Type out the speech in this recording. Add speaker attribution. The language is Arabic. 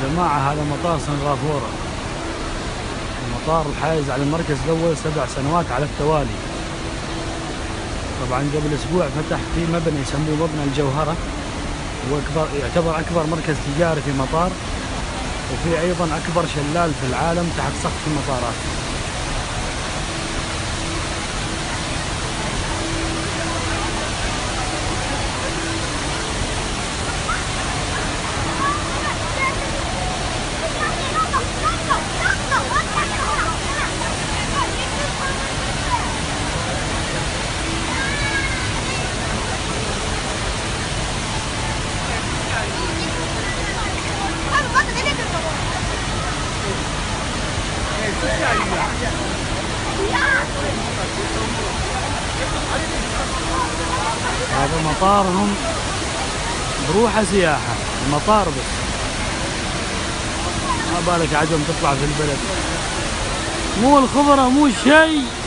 Speaker 1: جماعة هذا مطار سنغافورة، المطار الحائز على المركز الأول 7 سنوات على التوالي. طبعا قبل أسبوع فتح في مبنى يسموه مبنى الجوهرة، هو يعتبر أكبر مركز تجاري في مطار، وفي أيضا أكبر شلال في العالم تحت سقف المطارات. هذا مطارهم بروحه سياحة، المطار بس، ما بالك عجم تطلع في البلد، مو الخبرة مو الشيء.